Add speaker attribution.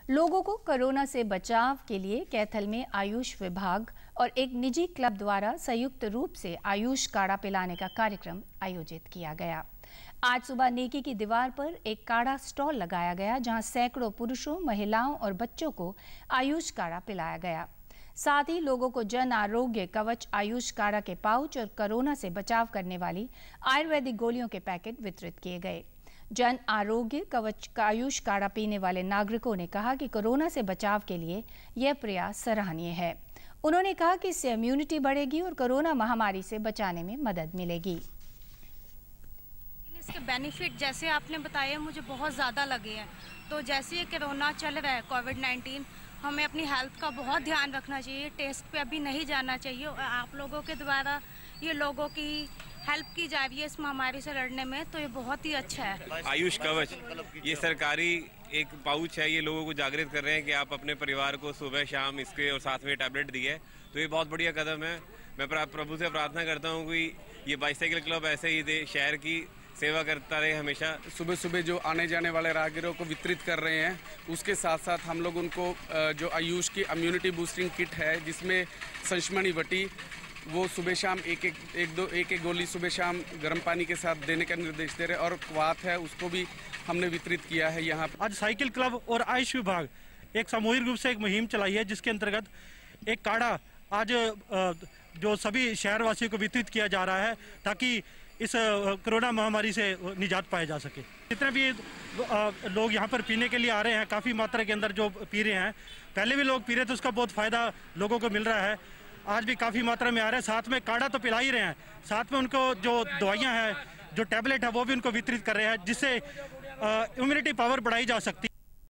Speaker 1: लोगों को कोरोना से बचाव के लिए कैथल में आयुष विभाग और एक निजी क्लब द्वारा संयुक्त रूप से आयुष काढ़ा पिलाने का कार्यक्रम आयोजित किया गया। आज सुबह नेकी की दीवार पर एक काढ़ा स्टॉल लगाया गया, जहां सैकड़ों पुरुषों, महिलाओं और बच्चों को आयुष काढ़ा पिलाया गया। साथ ही लोगों को जन आरोग्य कवच आयुष काढ़ा के पाउच और कोरोना से बचाव करने वाली आयुर्वेदिक गोलियों के पैकेट वितरित किए गए। जन आरोग्य कवच का आयुष काढ़ा पीने वाले नागरिकों ने कहा कि कोरोना से बचाव के लिए यह प्रयास सराहनीय है। उन्होंने कहा कि इससे इम्यूनिटी बढ़ेगी और कोरोना महामारी से बचाने में मदद मिलेगी।
Speaker 2: इसके बेनिफिट जैसे आपने बताया मुझे बहुत ज़्यादा लगे हैं। तो जैसे ये कोरोना चल रहा है कोविड-19, हमें अपनी हेल्थ का बहुत ध्यान रखना चाहिए। टेस्ट पे अभी नहीं जाना चाहिए। आप लोगों के द्वारा ये लोगों की हेल्प की जा रही है इस महामारी से लड़ने में, तो ये बहुत ही अच्छा है।
Speaker 3: आयुष कवच ये सरकारी एक पाउच है, ये लोगों को जागृत कर रहे हैं कि आप अपने परिवार को सुबह शाम इसके और साथ में टैबलेट दी है, तो ये बहुत बढ़िया कदम है। मैं प्रभु से प्रार्थना करता हूँ कि ये बाइसाइकिल क्लब ऐसे ही दे, शहर की सेवा करता रहे हमेशा।
Speaker 4: सुबह सुबह जो आने जाने वाले राहगीरों को वितरित कर रहे हैं, उसके साथ साथ हम लोग उनको जो आयुष की इम्यूनिटी बूस्टिंग किट है, जिसमें संशमणी वटी, वो सुबह शाम एक गोली सुबह शाम गर्म पानी के साथ देने का निर्देश दे रहे हैं। और क्वाथ है, उसको भी हमने वितरित किया है। यहाँ
Speaker 5: आज साइकिल क्लब और आयुष विभाग एक सामूहिक रूप से एक मुहिम चलाई है, जिसके अंतर्गत एक काढ़ा आज जो सभी शहरवासियों को वितरित किया जा रहा है, ताकि इस कोरोना महामारी से निजात पाया जा सके। जितने भी लोग यहाँ पर पीने के लिए आ रहे हैं, काफ़ी मात्रा के अंदर जो पी रहे हैं, पहले भी लोग पी रहे थे, उसका बहुत फ़ायदा लोगों को मिल रहा है। आज भी काफ़ी मात्रा में आ रहे हैं। साथ में काढ़ा तो पिला ही रहे हैं, साथ में उनको जो दवाइयाँ हैं, जो टैबलेट है, वो भी उनको वितरित कर रहे हैं, जिससे इम्यूनिटी पावर बढ़ाई जा सकती है।